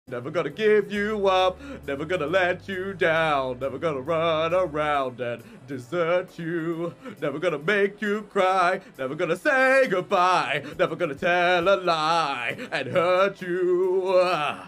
Never gonna give you up, never gonna let you down, never gonna run around and desert you, never gonna make you cry, never gonna say goodbye, never gonna tell a lie and hurt you.